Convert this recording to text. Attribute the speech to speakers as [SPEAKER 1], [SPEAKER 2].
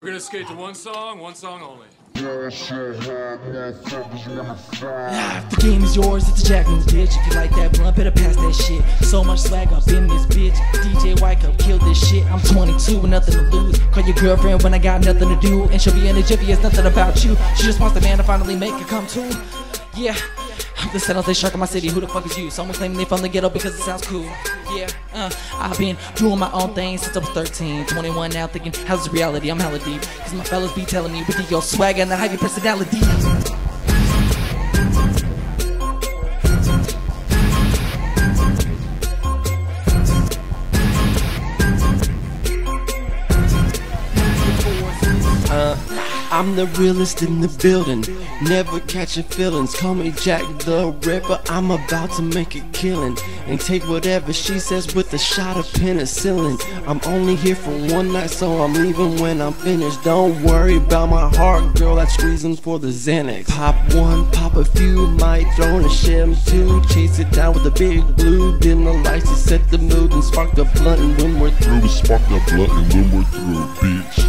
[SPEAKER 1] We're gonna skate to one song only.
[SPEAKER 2] The game is yours, it's a Jack News, bitch. If you like that blunt, better pass that shit. So much swag up in this bitch. DJ White Cup killed this shit. I'm 22 with nothing to lose. Call your girlfriend when I got nothing to do, and she'll be in a jiffy, it's nothing about you. She just wants the man to finally make it come true. Yeah, I'm the San Jose Shark in my city. Who the fuck is you? Someone claiming they from the ghetto because it sounds cool. Yeah, I've been doing my own thing since I was 13, 21 now, thinking how's this reality? I'm hella deep, cause my fellas be telling me with your swag and that heavy personality.
[SPEAKER 3] I'm the realest in the building, never catching feelings. Call me Jack the Ripper, I'm about to make a killing and take whatever she says with a shot of penicillin. I'm only here for one night, so I'm leaving when I'm finished. Don't worry about my heart, girl, that's reason for the Xanax. Pop one, pop a few, might throw in a shim two. Chase it down with a big blue, dim the lights to set the mood and spark the blunt. And when we're through,
[SPEAKER 4] spark the blunt, and when we're through, bitch.